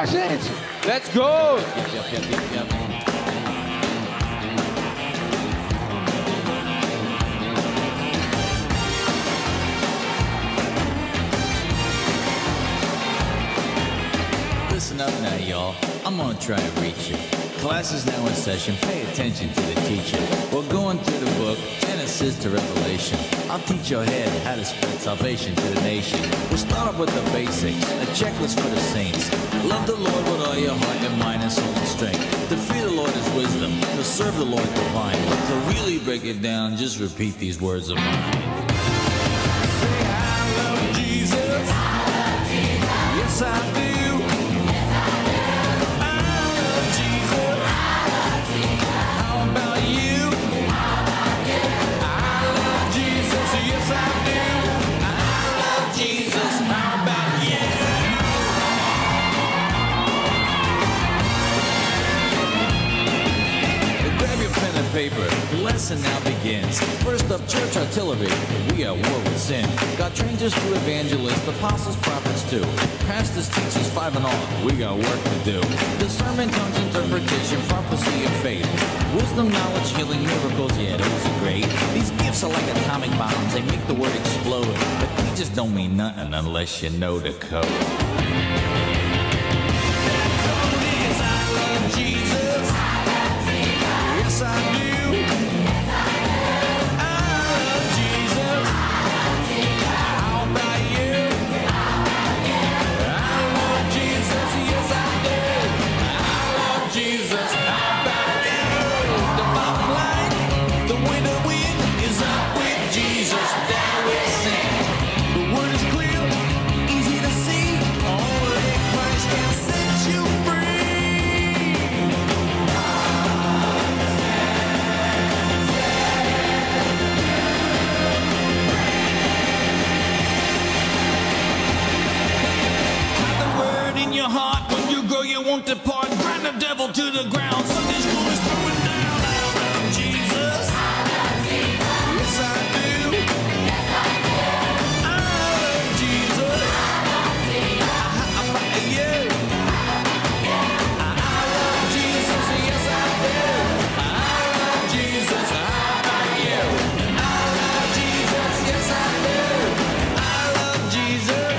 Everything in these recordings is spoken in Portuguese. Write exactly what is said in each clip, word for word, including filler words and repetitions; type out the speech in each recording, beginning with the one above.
a gente. Let's go! Listen up now, y'all. I'm gonna try and reach you. Class is now in session. Pay attention to the teacher. We're going through the book, Genesis to Revelation. I'll teach your head how to spread salvation to the nation. We'll start off with the basics, a checklist for the saints. Love the Lord with all your heart and mind and soul and strength. To fear the Lord is wisdom. To serve the Lord divine. But to really break it down, just repeat these words of mine. Say, I love Jesus. I love Jesus. Yes, I do. Paper. The lesson now begins. First up, church artillery. We at war with sin. God trains us to evangelists, apostles, prophets too. Pastors, teachers, five and all. We got work to do. Discernment, tongues, interpretation, prophecy, and faith. Wisdom, knowledge, healing, miracles. Yeah, those are great. These gifts are like atomic bombs. They make the word explode. But they just don't mean nothing unless you know the code. Yes, I do. Yes, I do. I love Jesus. I love Jesus. How about you? How about you? I love Jesus. Yes, I do. I love Jesus. How about you? The bottom line, the way to win is up with Jesus. Down with sin. The word is clear, easy to see. Only Christ can set you free. In your heart, when you grow, you won't depart. Grind the devil to the ground. Sunday school is throwing down. I love Jesus. I love Jesus. Yes, I do. Yes, I do. I love Jesus. I love Jesus. How about you? I love Jesus. Yes, I do. I love Jesus. How about you? I love Jesus. Yes, I do. I love Jesus.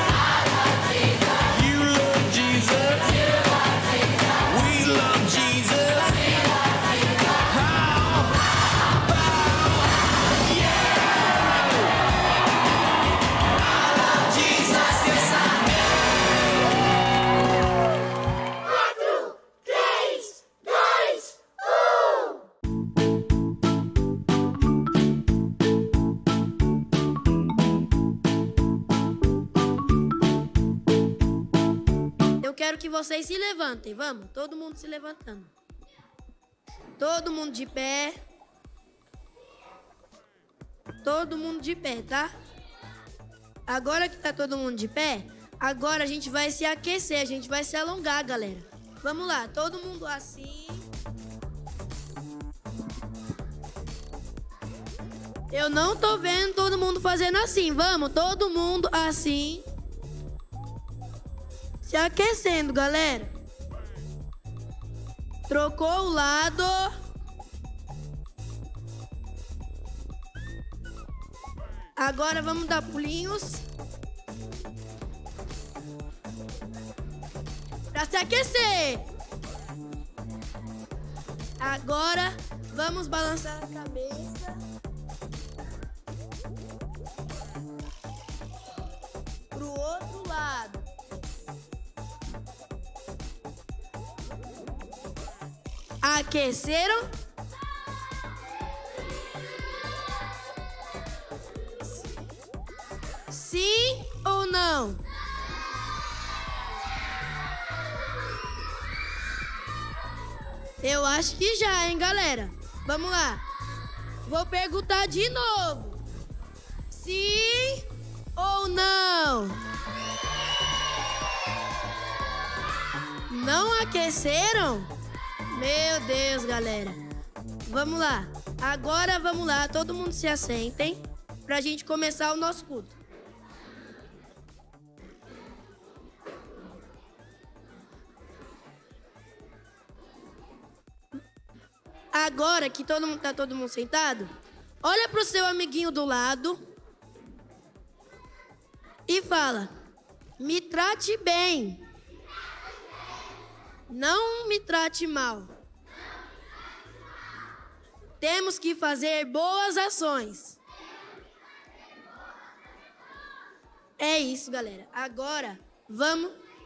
Quero que vocês se levantem, vamos? Todo mundo se levantando. Todo mundo de pé. Todo mundo de pé, tá? Agora que tá todo mundo de pé, agora a gente vai se aquecer, a gente vai se alongar, galera. Vamos lá, todo mundo assim. Eu não tô vendo todo mundo fazendo assim, vamos? Todo mundo assim. Se aquecendo, galera. Trocou o lado. Agora vamos dar pulinhos. Pra se aquecer. Agora vamos balançar a cabeça. Pro outro lado. Aqueceram? Sim ou não? Eu acho que já, hein, galera? Vamos lá. Vou perguntar de novo. Sim ou não? Não aqueceram? Meu Deus, galera. Vamos lá. Agora vamos lá. Todo mundo se assentem pra gente começar o nosso culto. Agora que todo mundo tá todo mundo sentado, olha pro seu amiguinho do lado e fala: me trate bem. Não me trate mal. Temos que fazer boas ações. É isso, galera. Agora, vamos...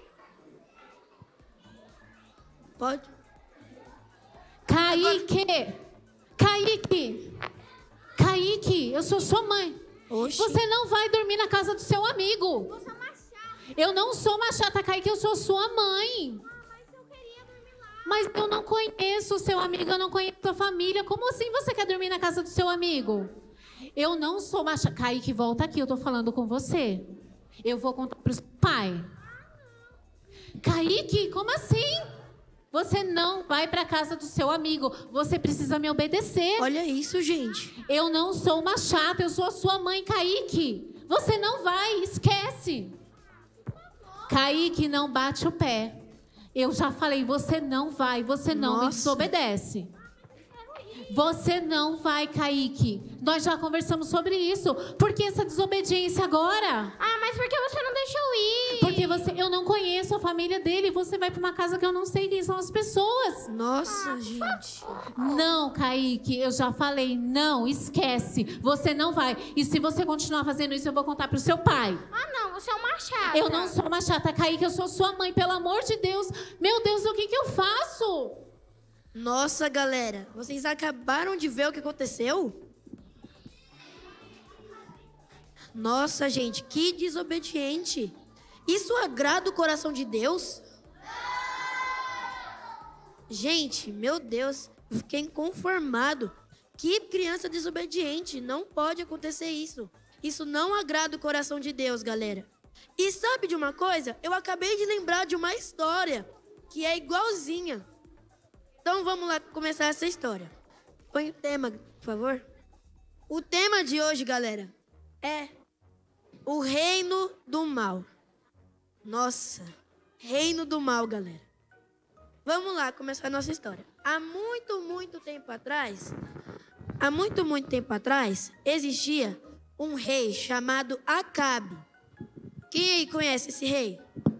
Pode? Kaique! Kaique! Kaique, eu sou sua mãe. Oxi. Você não vai dormir na casa do seu amigo. Eu sou uma chata. Eu não sou uma chata, Kaique, eu sou sua mãe. Ah, mas eu queria dormir lá. Mas eu não conheço o seu amigo, eu não conheço a sua família. Como assim você quer dormir na casa do seu amigo? Eu não sou uma chata. Kaique, volta aqui, eu tô falando com você. Eu vou contar pro seu pai. Kaique, como assim? Você não vai pra casa do seu amigo. Você precisa me obedecer. Olha isso, gente. Eu não sou uma chata, eu sou a sua mãe, Kaique. Você não vai, esquece. Kaique, não bate o pé. Eu já falei, você não vai, você não me Nossa. desobedece. Você não vai, Kaique. Nós já conversamos sobre isso. Por que essa desobediência agora? Ah, mas por que você não deixa eu ir? Porque você, eu não conheço a família dele. Você vai para uma casa que eu não sei quem são as pessoas. Nossa, gente. Não, Kaique, eu já falei, não, esquece. Você não vai. E se você continuar fazendo isso, eu vou contar pro seu pai. Ah, não, você é uma chata. Eu não sou uma chata, Kaique, eu sou sua mãe, pelo amor de Deus. Meu Deus, o que que eu faço? Nossa, galera, vocês acabaram de ver o que aconteceu? Nossa, gente, que desobediente. Isso agrada o coração de Deus? Gente, meu Deus, eu fiquei inconformado. Que criança desobediente, não pode acontecer isso. Isso não agrada o coração de Deus, galera. E sabe de uma coisa? Eu acabei de lembrar de uma história que é igualzinha. Então vamos lá começar essa história. Põe o tema, por favor. O tema de hoje, galera, é o reino do mal. Nossa, reino do mal, galera. Vamos lá começar a nossa história. Há muito, muito tempo atrás, há muito, muito tempo atrás, existia um rei chamado Acabe. Quem aí conhece esse rei?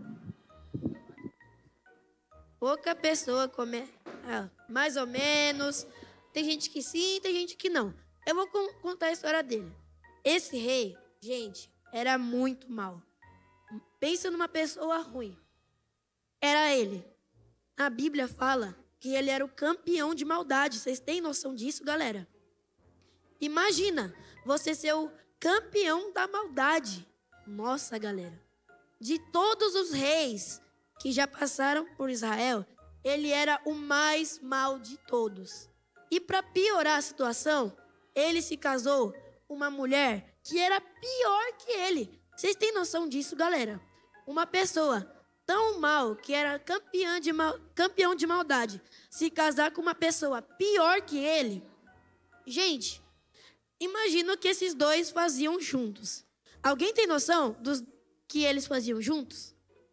Pouca pessoa conhece. Ah, mais ou menos. Tem gente que sim, tem gente que não. Eu vou con- contar a história dele. Esse rei, gente, era muito mau. Pensa numa pessoa ruim. Era ele. A Bíblia fala que ele era o campeão de maldade. Vocês têm noção disso, galera? Imagina você ser o campeão da maldade. Nossa, galera. De todos os reis que já passaram por Israel, ele era o mais mau de todos. E para piorar a situação, ele se casou com uma mulher que era pior que ele. Vocês têm noção disso, galera? Uma pessoa tão mal, que era campeã de mal, campeão de maldade, se casar com uma pessoa pior que ele. Gente, imagina o que esses dois faziam juntos. Alguém tem noção dos que eles faziam juntos?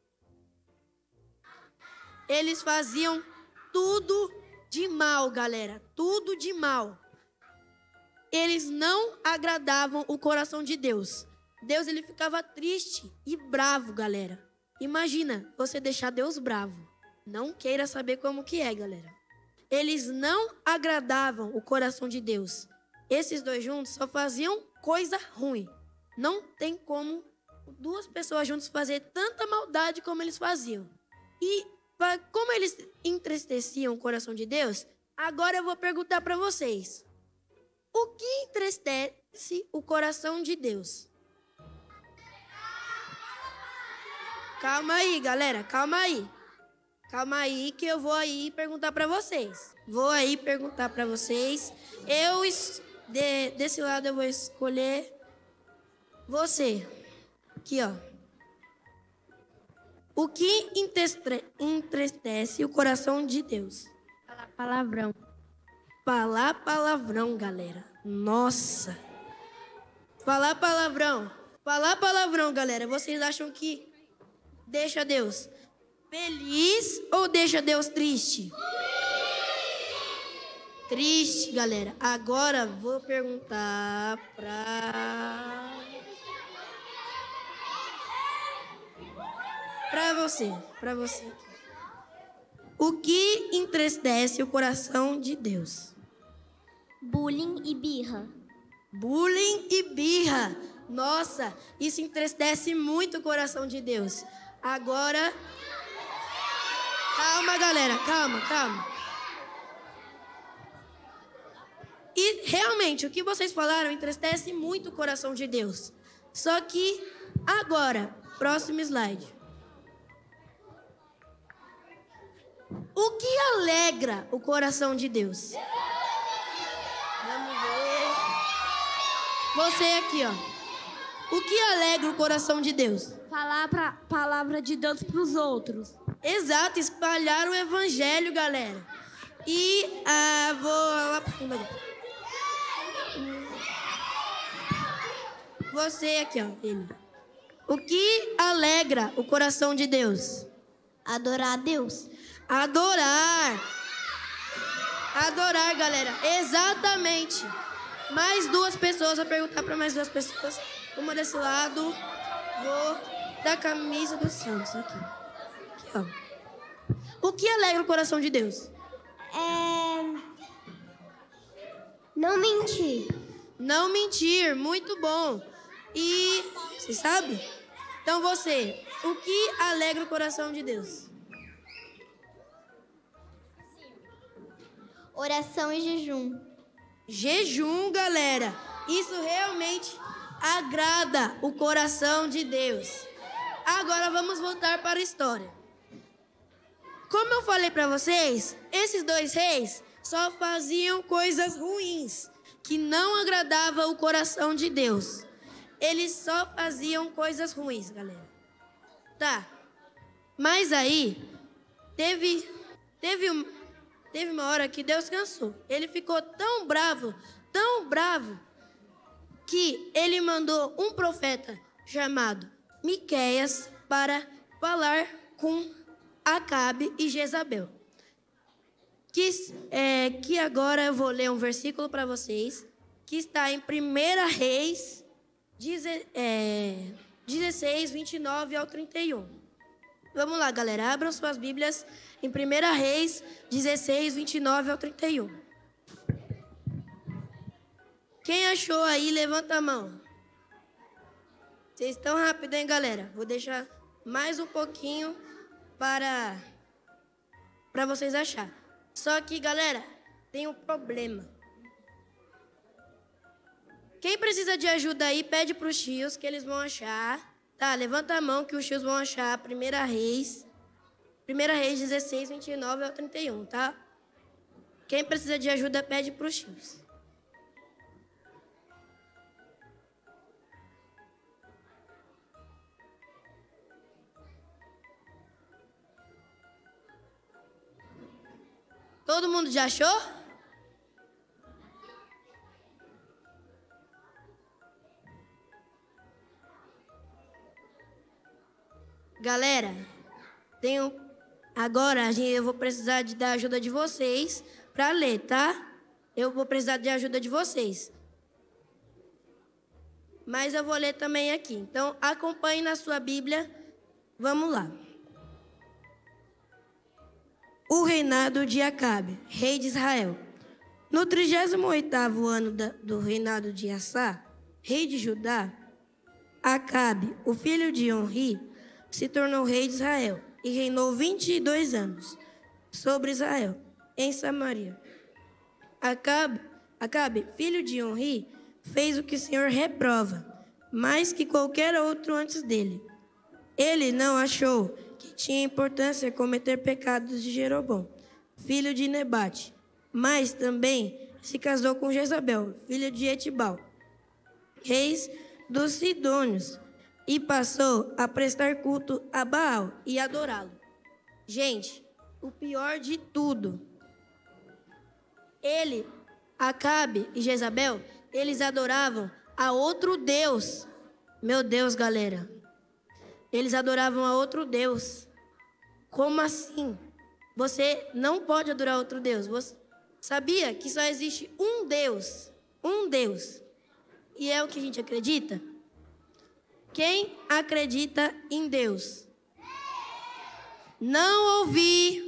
Eles faziam tudo de mal, galera. Tudo de mal. Eles não agradavam o coração de Deus. Deus, ele ficava triste e bravo, galera. Imagina você deixar Deus bravo. Não queira saber como que é, galera. Eles não agradavam o coração de Deus. Esses dois juntos só faziam coisa ruim. Não tem como duas pessoas juntas fazer tanta maldade como eles faziam. E como eles entristeciam o coração de Deus, agora eu vou perguntar para vocês. O que entristece o coração de Deus? Calma aí, galera, calma aí. Calma aí que eu vou aí perguntar para vocês. Vou aí perguntar para vocês. Eu, de, desse lado, eu vou escolher você. Aqui, ó. O que entristece o coração de Deus? Falar palavrão. Falar palavrão, galera. Nossa. Falar palavrão. Falar palavrão, galera. Vocês acham que deixa Deus feliz ou deixa Deus triste? triste, galera. Agora vou perguntar pra... Pra você, pra você. O que entristece o coração de Deus? Bullying e birra. Bullying e birra. Nossa, isso entristece muito o coração de Deus. Agora... Calma, galera, calma, calma. E realmente, o que vocês falaram entristece muito o coração de Deus. Só que agora, próximo slide. O que alegra o coração de Deus? Vamos ver. Você aqui, ó. O que alegra o coração de Deus? Falar a palavra de Deus para os outros. Exato, espalhar o evangelho, galera. E ah, vou lá pro fundo agora. Você aqui, ó. Ele. O que alegra o coração de Deus? Adorar a Deus. Adorar. Adorar, galera. Exatamente. Mais duas pessoas, vou perguntar para mais duas pessoas. Uma desse lado. Vou da camisa do Santos aqui. Aqui, ó. O que alegra o coração de Deus? É... Não mentir. Não mentir, muito bom. E você sabe? Então você, o que alegra o coração de Deus? Oração e jejum. Jejum, galera. Isso realmente agrada o coração de Deus. Agora vamos voltar para a história. Como eu falei para vocês, esses dois reis só faziam coisas ruins, que não agradavam o coração de Deus. Eles só faziam coisas ruins, galera. Tá. Mas aí, teve, teve, teve uma hora que Deus cansou. Ele ficou tão bravo, tão bravo, que ele mandou um profeta chamado Miqueias para falar com Acabe e Jezabel. Que, é, que agora eu vou ler um versículo para vocês, que está em primeira Reis dezesseis, vinte e nove ao trinta e um. Vamos lá, galera, abram suas Bíblias em primeira Reis dezesseis, vinte e nove ao trinta e um. Quem achou aí, levanta a mão. Vocês estão rápido, hein, galera? Vou deixar mais um pouquinho para, para vocês acharem. Só que, galera, tem um problema. Quem precisa de ajuda aí, pede para os tios que eles vão achar. Tá, levanta a mão que os tios vão achar. Primeira Reis. Primeira Reis dezesseis, vinte e nove ao trinta e um, tá? Quem precisa de ajuda, pede para os tios. Todo mundo já achou? Galera, tenho... agora eu vou precisar de, da ajuda de vocês para ler, tá? Eu vou precisar de ajuda de vocês. Mas eu vou ler também aqui. Então, acompanhe na sua Bíblia. Vamos lá. O reinado de Acabe, rei de Israel. No trigésimo oitavo ano da, do reinado de Assá, rei de Judá, Acabe, o filho de Onri, se tornou rei de Israel e reinou vinte e dois anos sobre Israel, em Samaria. Acabe, Acabe, filho de Onri, fez o que o Senhor reprova, mais que qualquer outro antes dele. Ele não achou que tinha importância cometer pecados de Jeroboão, filho de Nebate, mas também se casou com Jezabel, filha de Etibal, reis dos Sidônios, e passou a prestar culto a Baal e adorá-lo. Gente, o pior de tudo, ele, Acabe e Jezabel, eles adoravam a outro Deus. Meu Deus, galera. Eles adoravam a outro Deus. Como assim? Você não pode adorar outro Deus. Você... Sabia que só existe um Deus, um Deus, e é o que a gente acredita? Quem acredita em Deus? Não ouvi.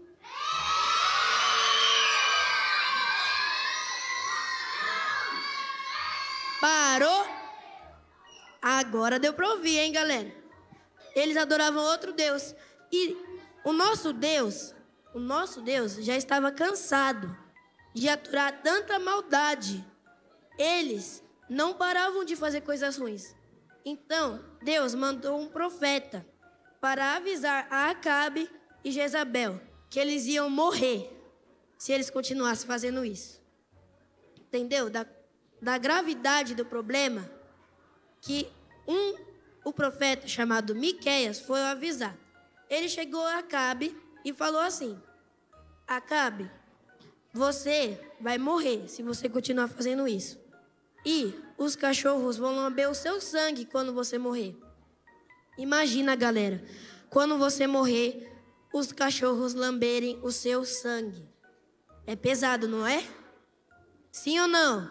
Parou? Agora deu para ouvir, hein, galera? Eles adoravam outro Deus. E o nosso Deus, o nosso Deus já estava cansado de aturar tanta maldade. Eles não paravam de fazer coisas ruins. Então, Deus mandou um profeta para avisar a Acabe e Jezabel que eles iam morrer se eles continuassem fazendo isso. Entendeu? Da, da gravidade do problema que um, o profeta chamado Miqueias foi avisar. Ele chegou a Acabe e falou assim: Acabe, você vai morrer se você continuar fazendo isso. E os cachorros vão lamber o seu sangue quando você morrer. Imagina, galera, quando você morrer, os cachorros lamberem o seu sangue. É pesado, não é? Sim ou não?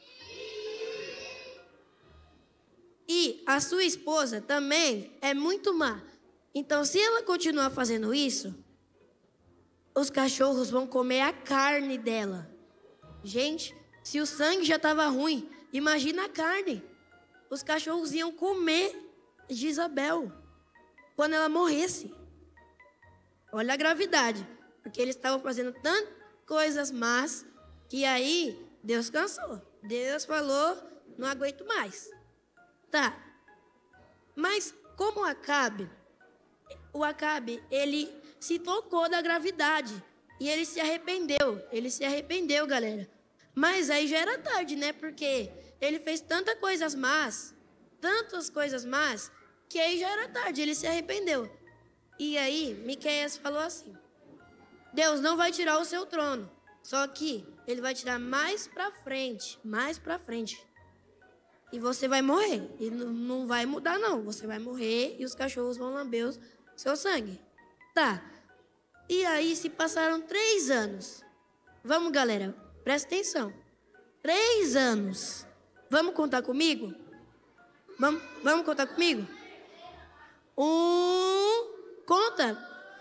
E a sua esposa também é muito má. Então, se ela continuar fazendo isso, os cachorros vão comer a carne dela. Gente, se o sangue já estava ruim, imagina a carne. Os cachorros iam comer Jezabel quando ela morresse. Olha a gravidade. Porque eles estavam fazendo tantas coisas más que aí Deus cansou. Deus falou, não aguento mais. Tá. Mas como Acabe, o Acabe, ele se tocou da gravidade. E ele se arrependeu. Ele se arrependeu, galera. Mas aí já era tarde, né? Porque ele fez tantas coisas más, tantas coisas más, que aí já era tarde, ele se arrependeu. E aí, Miqueias falou assim: Deus não vai tirar o seu trono, só que ele vai tirar mais pra frente, mais pra frente. E você vai morrer. E não vai mudar, não. Você vai morrer e os cachorros vão lamber o seu sangue. Tá. E aí se passaram três anos. Vamos, galera, presta atenção. Três anos. Vamos contar comigo? Vamos, vamos contar comigo? Um, conta.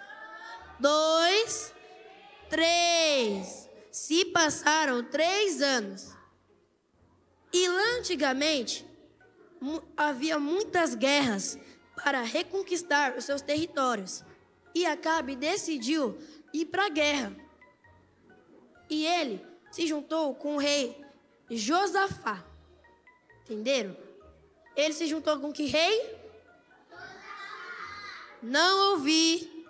Dois, três. Se passaram três anos. E lá antigamente, havia muitas guerras para reconquistar os seus territórios. E Acabe decidiu ir para a guerra. E ele se juntou com o rei Josafá. Entenderam? Ele se juntou com que rei? Não ouvi.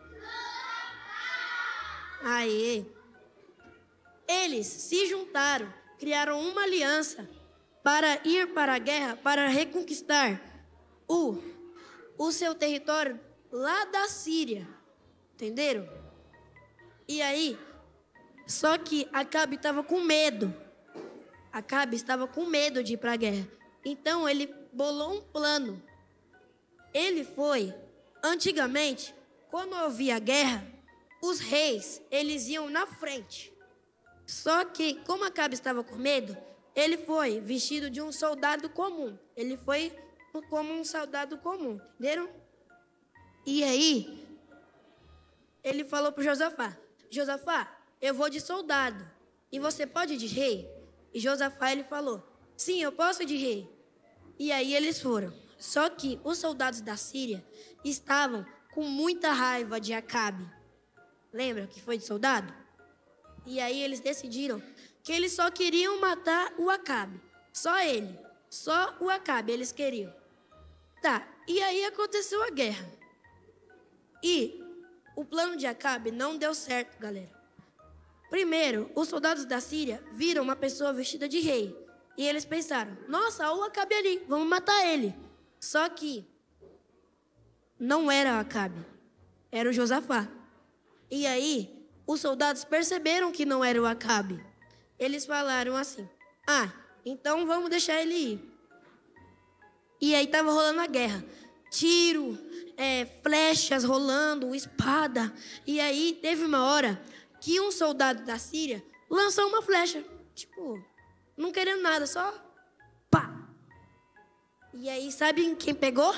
Aí. Eles se juntaram, criaram uma aliança para ir para a guerra, para reconquistar o, o seu território lá da Síria. Entenderam? E aí, só que Acabe estava com medo. Acabe estava com medo de ir para a guerra. Então, ele bolou um plano. Ele foi, antigamente, quando havia guerra, os reis, eles iam na frente. Só que, como Acabe estava com medo, ele foi vestido de um soldado comum. Ele foi como um soldado comum, entenderam? E aí, ele falou para Josafá: Josafá, eu vou de soldado, e você pode ir de rei? E Josafá, ele falou: sim, eu posso ir de rei. E aí eles foram. Só que os soldados da Síria estavam com muita raiva de Acabe. Lembra que foi de soldado? E aí eles decidiram que eles só queriam matar o Acabe. Só ele. Só o Acabe eles queriam. Tá, e aí aconteceu a guerra. E o plano de Acabe não deu certo, galera. Primeiro, os soldados da Síria viram uma pessoa vestida de rei. E eles pensaram: nossa, olha o Acabe ali, vamos matar ele. Só que não era o Acabe, era o Josafá. E aí, os soldados perceberam que não era o Acabe. Eles falaram assim: ah, então vamos deixar ele ir. E aí estava rolando a guerra. Tiro, é, flechas rolando, espada. E aí teve uma hora que um soldado da Síria lançou uma flecha. Tipo, não querendo nada, só pá. E aí, sabe quem pegou?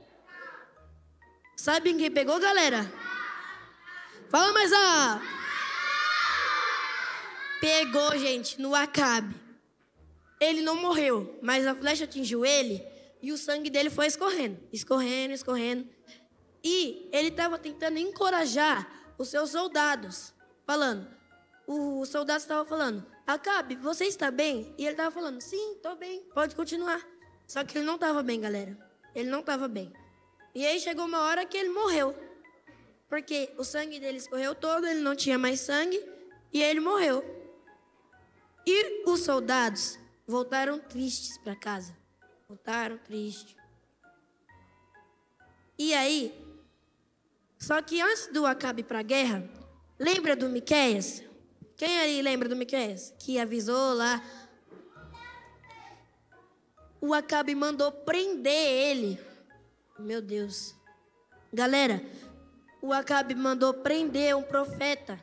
Sabe quem pegou, galera? Fala mais a... Pegou, gente, no Acabe. Ele não morreu, mas a flecha atingiu ele e o sangue dele foi escorrendo, escorrendo, escorrendo. E ele estava tentando encorajar os seus soldados, falando, os soldados estavam falando, Acabe, você está bem? E ele estava falando, sim, estou bem, pode continuar. Só que ele não estava bem, galera. Ele não estava bem. E aí chegou uma hora que ele morreu. Porque o sangue dele escorreu todo, ele não tinha mais sangue e ele morreu. E os soldados voltaram tristes para casa. Voltaram tristes. E aí, só que antes do Acabe ir para a guerra, lembra do Miqueias? Quem aí lembra do Miqueias? Que avisou lá. O Acabe mandou prender ele. Meu Deus. Galera, o Acabe mandou prender um profeta.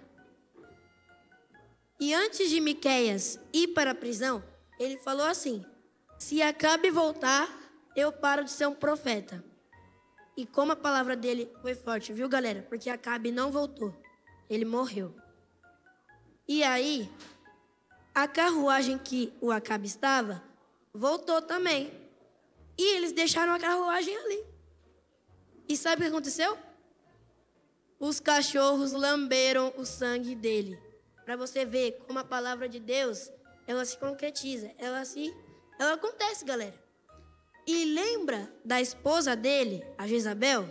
E antes de Miqueias ir para a prisão, ele falou assim, se Acabe voltar, eu paro de ser um profeta. E como a palavra dele foi forte, viu, galera? Porque Acabe não voltou. Ele morreu. E aí, a carruagem que o Acabe estava, voltou também. E eles deixaram a carruagem ali. E sabe o que aconteceu? Os cachorros lamberam o sangue dele. Para você ver como a palavra de Deus, ela se concretiza. Ela se, ela acontece, galera. E lembra da esposa dele, a Jezabel?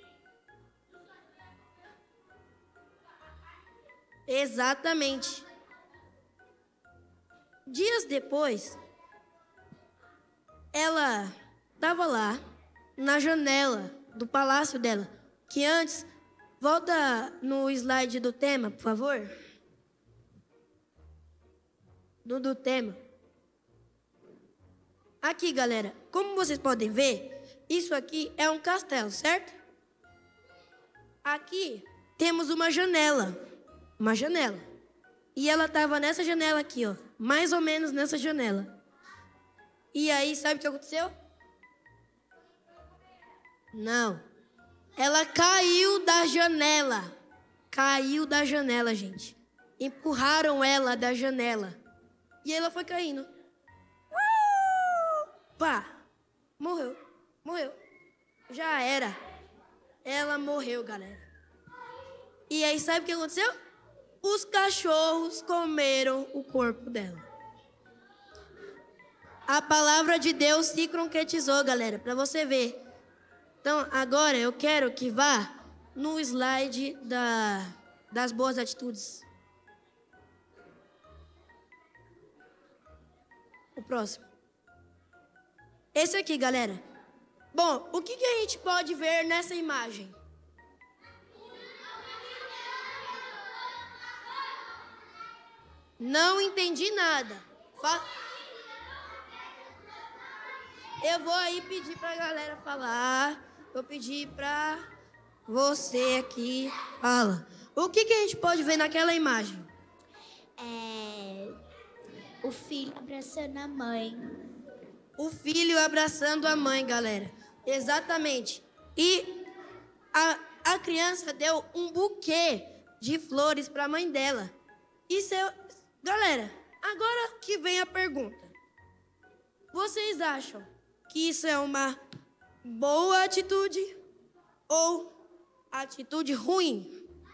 Exatamente. Dias depois, ela estava lá, na janela do palácio dela. Que antes, volta no slide do tema, por favor. Do, do tema. Aqui, galera, como vocês podem ver, isso aqui é um castelo, certo? Aqui temos uma janela. Uma janela. E ela estava nessa janela aqui, ó. Mais ou menos nessa janela. E aí, sabe o que aconteceu? Não. Ela caiu da janela. Caiu da janela, gente. Empurraram ela da janela. E ela foi caindo. Uh! Pá! Morreu. Morreu. Já era. Ela morreu, galera. E aí, sabe o que aconteceu? Os cachorros comeram o corpo dela. A palavra de Deus se concretizou, galera, para você ver. Então, agora eu quero que vá no slide da, das boas atitudes. O próximo. Esse aqui, galera. Bom, o que, que a gente pode ver nessa imagem? Não entendi nada. Fa... Eu vou aí pedir pra galera falar. Vou pedir pra você aqui. Fala. O que, que a gente pode ver naquela imagem? É... O filho abraçando a mãe. O filho abraçando a mãe, galera. Exatamente. E a, a criança deu um buquê de flores pra mãe dela. Isso é... Galera, agora que vem a pergunta. Vocês acham que isso é uma boa atitude ou atitude ruim?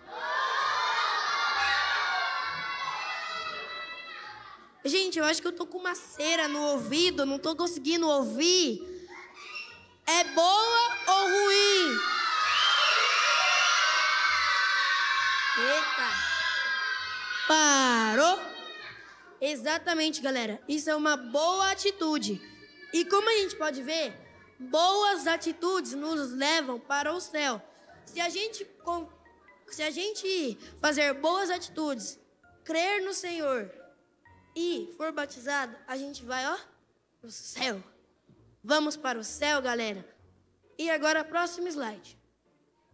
Gente, eu acho que eu tô com uma cera no ouvido, não tô conseguindo ouvir. É boa ou ruim? Eita. Parou. Exatamente, galera. Isso é uma boa atitude. E como a gente pode ver, boas atitudes nos levam para o céu. Se a gente, se a gente fazer boas atitudes, crer no Senhor e for batizado, a gente vai, ó, para o céu. Vamos para o céu, galera. E agora, próximo slide.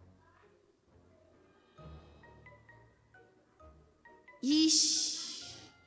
Ixi.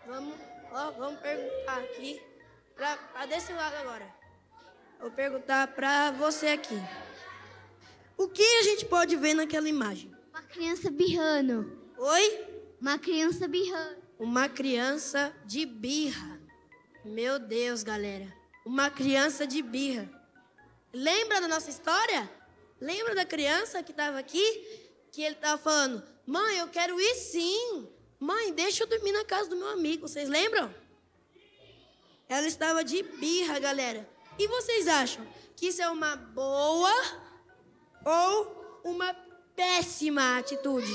Vamos, ó, vamos perguntar aqui, pra, pra desse lado agora. Vou perguntar pra você aqui. O que a gente pode ver naquela imagem? Uma criança birrando. Oi? Uma criança birrando. Uma criança de birra. Meu Deus, galera. Uma criança de birra. Lembra da nossa história? Lembra da criança que estava aqui? Que ele estava falando, mãe, eu quero ir sim. Mãe, deixa eu dormir na casa do meu amigo. Vocês lembram? Ela estava de birra, galera. E vocês acham que isso é uma boa ou uma péssima atitude?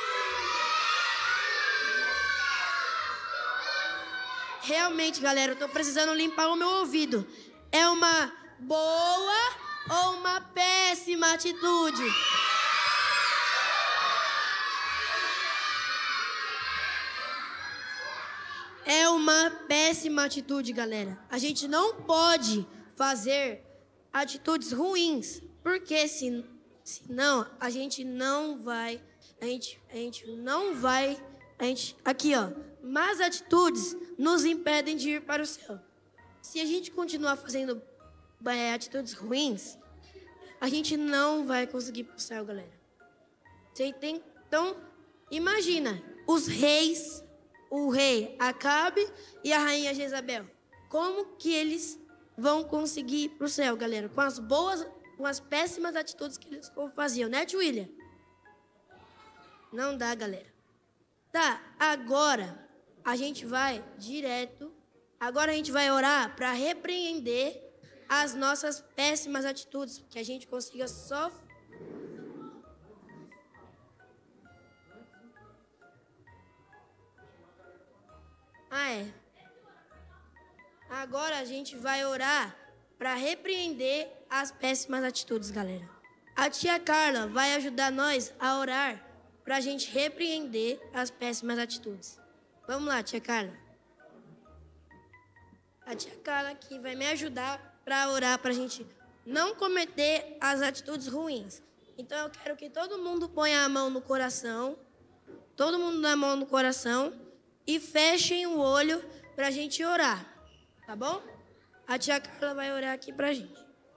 Realmente, galera, eu tô precisando limpar o meu ouvido. É uma boa ou uma péssima atitude? É uma péssima atitude, galera. A gente não pode fazer atitudes ruins, porque se, senão a gente não vai, a gente, a gente não vai, a gente, aqui ó, más atitudes nos impedem de ir para o céu. Se a gente continuar fazendo é, atitudes ruins, a gente não vai conseguir ir para o céu, galera. Você tem, então, imagina, os reis, o rei Acabe e a rainha Jezabel, como que eles vão conseguir ir para o céu, galera? Com as boas, com as péssimas atitudes que eles faziam, né, tio William? Não dá, galera. Tá, agora a gente vai direto, agora a gente vai orar para repreender as nossas péssimas atitudes, que a gente consiga só... Ah, é. Agora a gente vai orar para repreender as péssimas atitudes, galera. A tia Carla vai ajudar nós a orar para a gente repreender as péssimas atitudes. Vamos lá, tia Carla. A tia Carla aqui vai me ajudar para orar para a gente não cometer as atitudes ruins. Então eu quero que todo mundo ponha a mão no coração, todo mundo dá a mão no coração e fechem o olho para a gente orar, tá bom? A tia Carla vai orar aqui para a gente.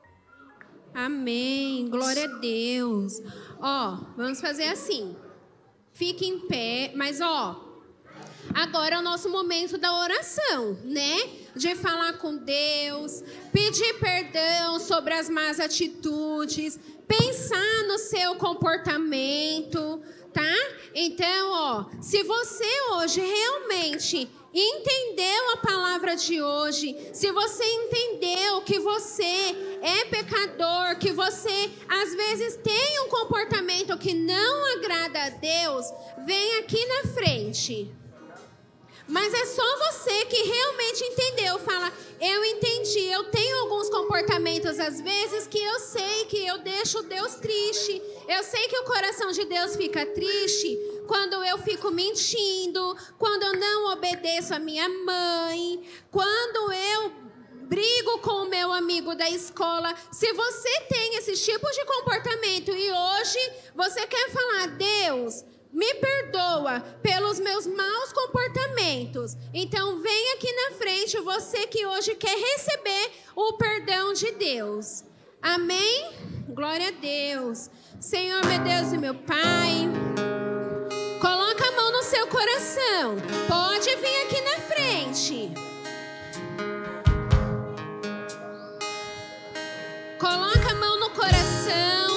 Amém, glória a Deus. Ó, vamos fazer assim. Fique em pé, mas ó, agora é o nosso momento da oração, né? De falar com Deus, pedir perdão sobre as más atitudes, pensar no seu comportamento, tá? Então, ó, se você hoje realmente entendeu a palavra de hoje, se você entendeu que você é pecador, que você às vezes tem um comportamento que não agrada a Deus, vem aqui na frente. Mas é só você que realmente entendeu, fala, eu entendi, eu tenho alguns comportamentos às vezes que eu sei que eu deixo Deus triste, eu sei que o coração de Deus fica triste quando eu fico mentindo, quando eu não obedeço a minha mãe, quando eu brigo com o meu amigo da escola. Se você tem esses tipos de comportamento e hoje você quer falar, Deus, me perdoa pelos meus maus comportamentos. Então, vem aqui na frente, você que hoje quer receber o perdão de Deus. Amém? Glória a Deus. Senhor, meu Deus e meu Pai, coloca a mão no seu coração. Pode vir aqui na frente. Coloca a mão no coração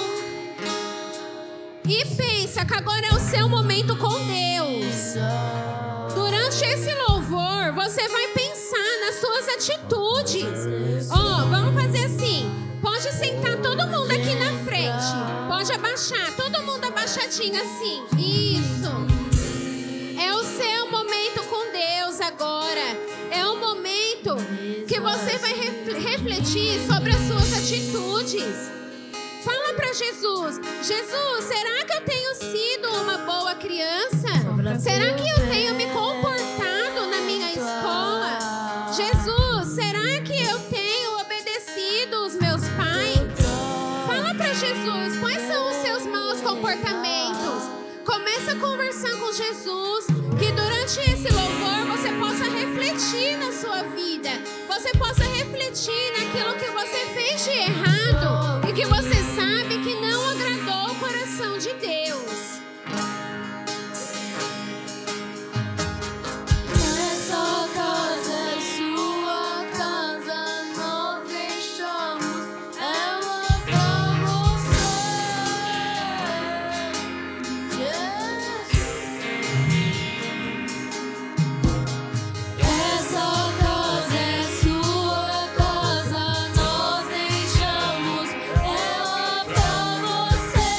e pensa que agora é o seu momento com Deus. Durante esse louvor, você vai pensar nas suas atitudes. Ó, oh, vamos fazer assim. Pode sentar todo mundo aqui na frente. Pode abaixar, todo mundo abaixadinho assim. Isso. É o seu momento com Deus agora. É o momento que você vai refletir sobre as suas atitudes. Fala para Jesus, Jesus, será que eu tenho sido uma boa criança? Será que eu tenho me comportado na minha escola? Jesus, será que eu tenho obedecido os meus pais? Fala para Jesus, quais são os seus maus comportamentos? Começa a conversar com Jesus, que durante esse louvor você possa vida você possa refletir naquilo que você fez de errado e que você sabe que não agradou o coração de Deus. Essa casa é sua casa, nós deixamos ela pra você. Essa casa é sua casa, nós deixamos ela pra você,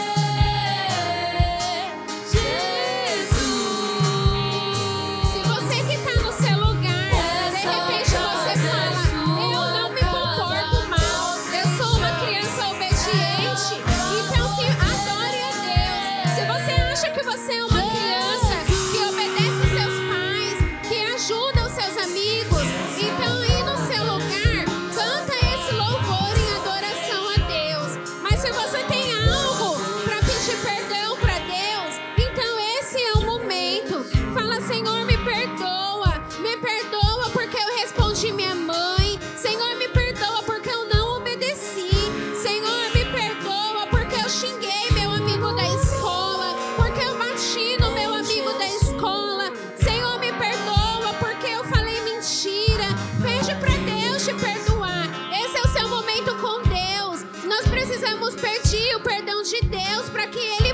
Jesus. Se você que está no seu lugar, de repente você fala, eu não me comporto mal, eu sou uma criança obediente, então se adore a Deus. Se você acha que você é uma criança que obedece seus pais, que ajuda os seus amigos, então aí no seu lugar, canta esse louvor em adoração a Deus. Mas se você tem algo para pedir perdão para Deus, então esse é o momento. Fala, Senhor, me perdoa, me perdoa porque eu respondi minha mãe. Senhor, me perdoa porque eu não obedeci. Senhor, me perdoa porque eu xinguei meu amigo da escola, porque eu bati no meu amigo da escola. Senhor, me perdoa porque eu falei mentira. Pede para Deus te perdoar. Esse é o seu momento com Deus. Nós precisamos pedir o perdão de Deus para que Ele